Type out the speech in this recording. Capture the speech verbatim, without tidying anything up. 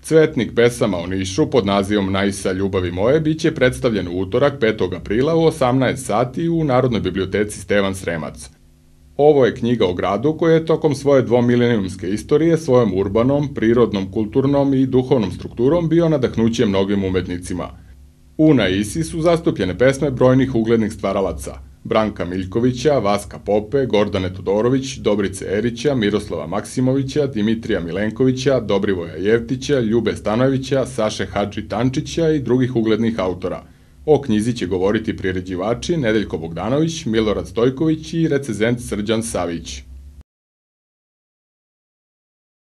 Cvetnik pesama o Nišu pod nazivom Najsa ljubavi moje biće predstavljen u utorak petog aprila u osamnaest sati u Narodnoj biblioteci Stevan Sremac. Ovo je knjiga o gradu koji je tokom svoje dvomilenijumske istorije svojom urbanom, prirodnom, kulturnom i duhovnom strukturom bio nadahnuće mnogim umetnicima. U Naisi su zastupljene pesme brojnih uglednih stvaralaca: Branka Miljkovića, Vaska Pope, Gordane Todorović, Dobrice Erića, Miroslava Maksimovića, Dimitrija Milenkovića, Dobrivoja Jevtića, Ljube Stanojevića, Saše Hadži Tančića i drugih uglednih autora. O knjizi će govoriti priređivači Nedeljko Bogdanović, Milorad Stojković i recenzent Srđan Savić.